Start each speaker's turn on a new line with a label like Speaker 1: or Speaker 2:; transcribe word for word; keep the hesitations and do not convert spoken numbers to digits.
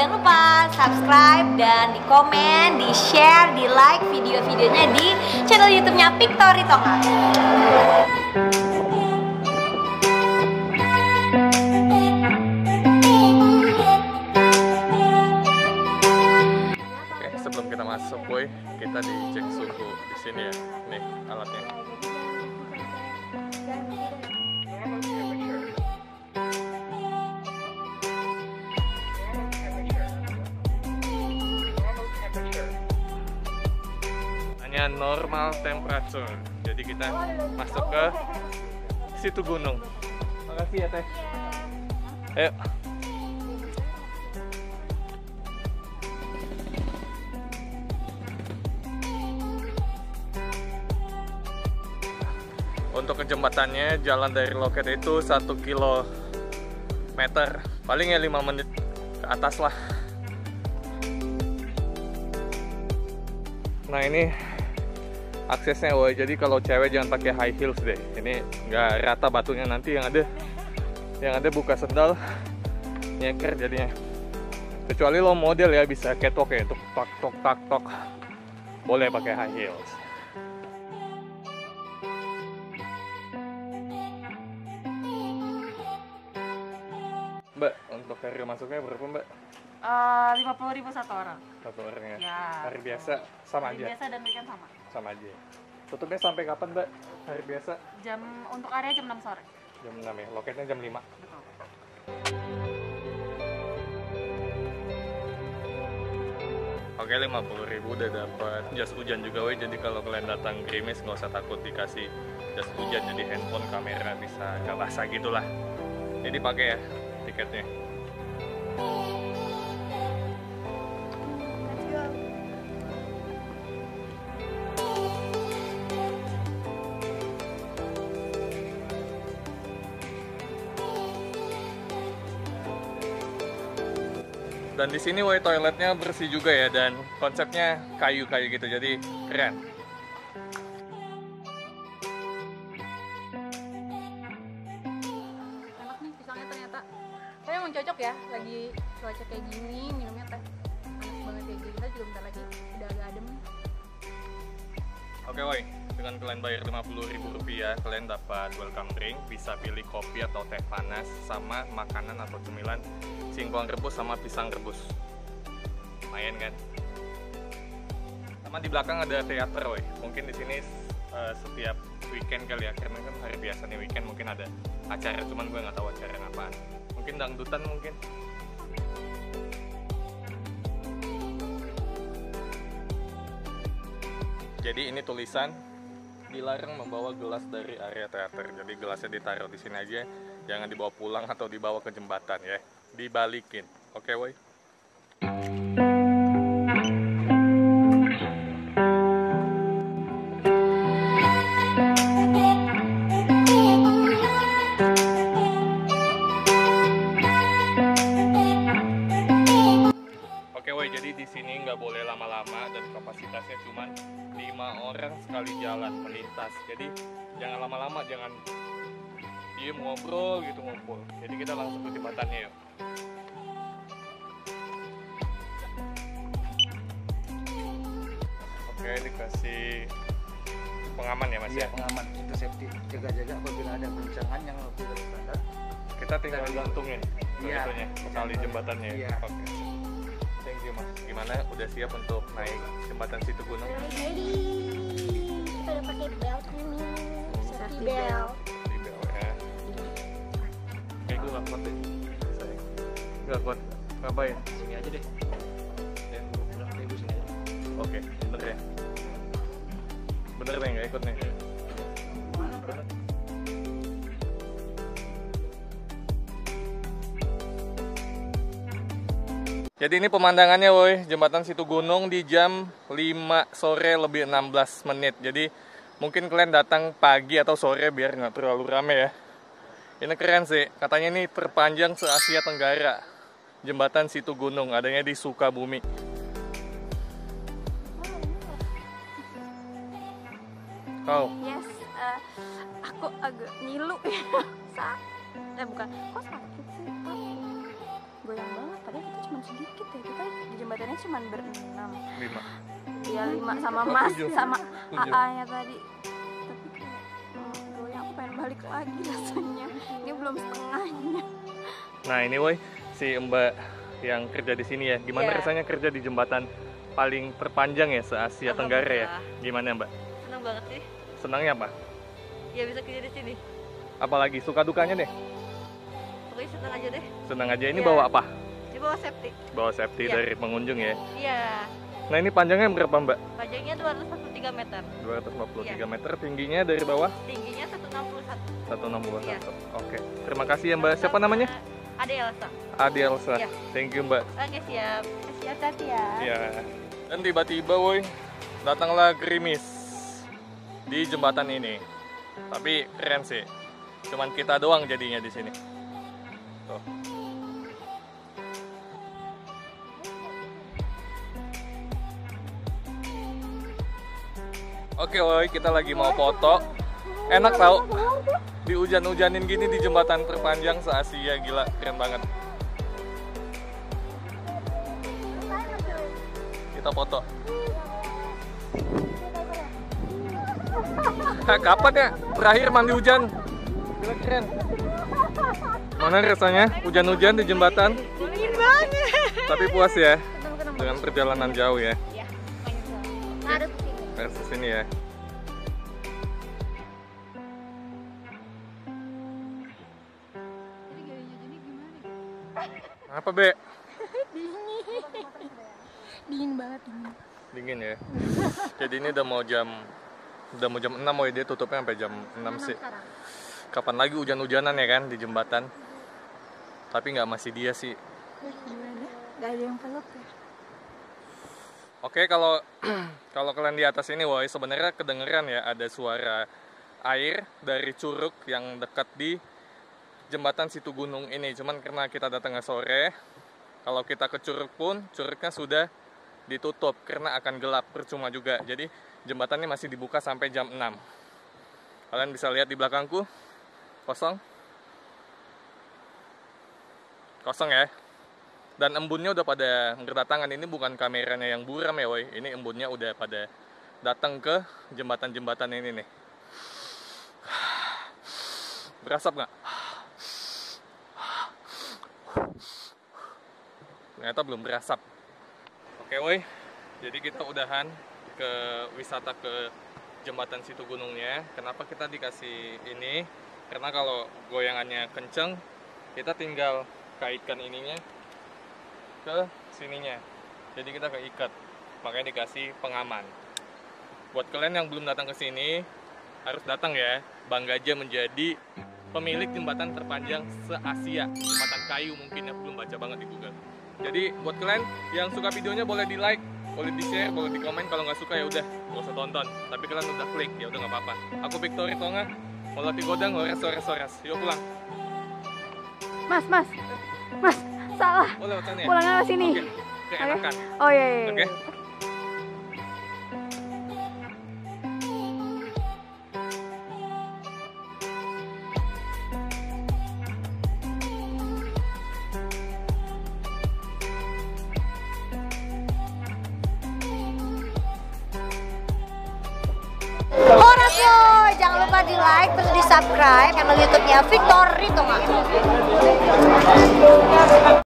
Speaker 1: jangan lupa subscribe dan di komen, di share, di like video-videonya di channel YouTube-nya Victory Tonga.
Speaker 2: Oke, sebelum kita masuk, boy, kita dicek suhu di sini ya. Nih alatnya. Hanya normal temperature. Jadi kita masuk ke situ gunung. Makasih ya, Teh. Ayo. Untuk ke jembatannya, jalan dari loket itu satu kilometer, paling ya lima menit ke atas lah. Nah ini aksesnya, woy. Jadi kalau cewek jangan pakai high heels deh. Ini nggak rata batunya, nanti yang ada yang ada buka sendal nyeker jadinya. Kecuali lo model ya, bisa catwalk ya, tuk tak tok tak tok, boleh pakai high heels. Mbak, untuk harga masuknya berapa, Mbak?
Speaker 3: Lima puluh ribu satu orang.
Speaker 2: Satu orang ya?
Speaker 3: Ya.
Speaker 2: Hari biasa sama
Speaker 3: Hari
Speaker 2: aja?
Speaker 3: biasa dan weekend sama.
Speaker 2: Sama aja. Tutupnya sampai kapan, Mbak? Hari biasa?
Speaker 3: Jam untuk area jam enam sore.
Speaker 2: Jam enam ya? Loketnya jam lima?
Speaker 3: Betul.
Speaker 2: Oke, lima puluh ribu udah dapat jas hujan juga, weh. Jadi kalau kalian datang gerimis nggak usah takut dikasih jas hujan, jadi handphone, kamera bisa nggak basah gitulah. Jadi pakai ya tiketnya. Dan di sini, woi, toiletnya bersih juga ya, dan konsepnya kayu-kayu gitu, jadi keren.
Speaker 3: Enak nih pisangnya ternyata. Tapi emang cocok ya, lagi cuaca kayak gini minumnya teh panas banget kayak gini. Kita juga bentar lagi udah agak adem.
Speaker 2: Oke, woi, dengan kalian bayar lima puluh ribu rupiah, kalian dapat welcome drink, bisa pilih kopi atau teh panas, sama makanan atau cemilan singkong rebus sama pisang rebus. Lumayan kan? Sama di belakang ada teater, woi. Mungkin di sini uh, setiap weekend kali ya, karena kan hari biasa nih, weekend mungkin ada acara, cuman gue nggak tahu acara apaan. Mungkin dangdutan mungkin. Jadi ini tulisan dilarang membawa gelas dari area teater. Jadi gelasnya ditaruh di sini aja, jangan dibawa pulang atau dibawa ke jembatan ya. Dibalikin. Oke, woi. Oke, woi, jadi di sini nggak boleh lama-lama dan kapasitasnya cuma lima orang sekali jalan melintas. Jadi jangan lama-lama, jangan diem ngobrol gitu ngumpul. Jadi kita langsung ke jembatannya yuk. Oke, dikasih pengaman ya, Mas?
Speaker 4: Iya,
Speaker 2: Ya,
Speaker 4: pengaman itu safety, jaga-jaga apabila ada goncangan yang lebih dari standar.
Speaker 2: kita tinggal gantungin
Speaker 4: Iya.
Speaker 2: itunya tali jembatannya.
Speaker 4: Iya.
Speaker 2: Oke. Thank you, Mas. Gimana? Udah siap untuk naik jembatan situ gunung?
Speaker 5: Ready, kita udah pakai belt ini, safety belt.
Speaker 2: Di bawah ya. Kayak gue gak kuat deh. Sayang. Gak kuat. Ngapain?
Speaker 4: Sini aja deh.
Speaker 2: Ya.
Speaker 4: Udah, ibu sini aja.
Speaker 2: Oke, bener ya? Bener nih, gak ikut nih? Jadi ini pemandangannya, woi, jembatan situ gunung di jam lima sore lebih enam belas menit. Jadi mungkin kalian datang pagi atau sore biar nggak terlalu rame ya. Ini keren sih, katanya ini terpanjang se-Asia Tenggara. Jembatan situ gunung, adanya di Sukabumi. Kau?
Speaker 5: Yes, uh, aku agak ngilu ya. Sakit. Eh bukan, kok sakit sih? Apa? Goyang banget, padahal itu cuma
Speaker 3: sedikit ya, kita di jembatannya cuma berenam.
Speaker 2: lima.
Speaker 3: Iya lima sama
Speaker 2: Oh,
Speaker 3: Mas
Speaker 2: tujuh.
Speaker 3: sama
Speaker 2: Tujuh.
Speaker 3: A A-nya tadi. Tapi kayak oh, goyang, aku pengen balik lagi rasanya. Ini belum setengahnya.
Speaker 2: Nah ini woi, si Mbak yang kerja di sini ya. Gimana
Speaker 1: Iya.
Speaker 2: rasanya kerja di jembatan paling terpanjang ya se-Asia Tenggara ya? Gimana Mbak?
Speaker 1: Seneng banget sih.
Speaker 2: Senangnya apa?
Speaker 1: Ya bisa kerja di sini.
Speaker 2: Apalagi suka dukanya deh?
Speaker 1: Pokoknya seneng aja deh.
Speaker 2: Senang aja. Ini
Speaker 1: Iya.
Speaker 2: bawa apa?
Speaker 1: Di bawah safety.
Speaker 2: Bawa safety
Speaker 1: Iya.
Speaker 2: dari pengunjung ya.
Speaker 1: Iya.
Speaker 2: Nah ini panjangnya berapa Mbak?
Speaker 1: Panjangnya dua ratus empat puluh tiga meter.
Speaker 2: dua ratus lima puluh tiga
Speaker 1: Iya.
Speaker 2: meter. Tingginya dari bawah?
Speaker 1: Tingginya seratus enam puluh satu.
Speaker 2: seratus enam puluh satu.
Speaker 1: Iya.
Speaker 2: Oke. Terima kasih ya Mbak. Siapa namanya?
Speaker 1: Ade Elsa.
Speaker 2: Adi Elsa.
Speaker 1: Iya.
Speaker 2: Thank you Mbak.
Speaker 1: Oke siap.
Speaker 3: Siap hati ya.
Speaker 2: Ya. Dan tiba-tiba woi, datanglah gerimis di jembatan ini. Tapi keren sih. Cuman kita doang jadinya di sini. Tuh. Oke woi, kita lagi mau foto. Enak tau. Di hujan-hujanin gini di jembatan terpanjang se-Asia, gila, keren banget. Kita foto. Hah, kapan ya terakhir mandi hujan? Gila keren. Mana rasanya hujan-hujan di jembatan?
Speaker 1: Dingin banget.
Speaker 2: Tapi puas ya dengan perjalanan jauh ya.
Speaker 1: Iya.
Speaker 5: Harus sini.
Speaker 2: Versus ini ya.
Speaker 3: Jadi gayanya jadi gimana?
Speaker 2: Apa Be?
Speaker 3: Dingin banget ini.
Speaker 2: Dingin ya. Jadi ini udah mau jam udah mau jam enam, oh dia tutupnya sampai jam enam sih. Kapan lagi hujan-hujanan ya kan di jembatan? Tapi nggak masih dia sih.
Speaker 3: Gimana? Gak ada yang peluk ya?
Speaker 2: Oke, kalau kalau kalian di atas ini, woi, sebenarnya kedengeran ya ada suara air dari curug yang dekat di jembatan Situ Gunung ini. Cuman karena kita datangnya sore, kalau kita ke curug pun curugnya sudah ditutup karena akan gelap, percuma juga. Jadi jembatan ini masih dibuka sampai jam enam. Kalian bisa lihat di belakangku, kosong. Kosong ya. Dan embunnya udah pada berdatangan. Ini bukan kameranya yang buram ya woi. Ini embunnya udah pada datang ke jembatan-jembatan ini nih. Berasap nggak? Ternyata belum berasap. Oke woi, jadi kita udahan ke wisata ke jembatan Situ Gunungnya. Kenapa kita dikasih ini? Karena kalau goyangannya kenceng, kita tinggal kaitkan ininya ke sininya. Jadi kita keikat, makanya dikasih pengaman. Buat kalian yang belum datang ke sini, harus datang ya. Bangga aja menjadi pemilik jembatan terpanjang se-Asia. Jembatan kayu mungkin ya, belum baca banget di Google. Jadi buat kalian yang suka videonya boleh di like, boleh di share, boleh di komen. Kalau nggak suka ya udah, nggak usah tonton. Tapi kalian udah klik ya udah nggak apa-apa. Aku Victory Tonga, mau latih godang, ores ores ores. Yuk pulang.
Speaker 3: Mas, mas, mas, salah.
Speaker 2: Oh lewat sana ya?
Speaker 3: Pulangnya ke sini.
Speaker 2: Oke, keenakan.
Speaker 3: Oh iya, iya.
Speaker 2: Oke.
Speaker 1: Horas yo, jangan lupa di like terus di subscribe channel YouTube-nya Victory Tonga.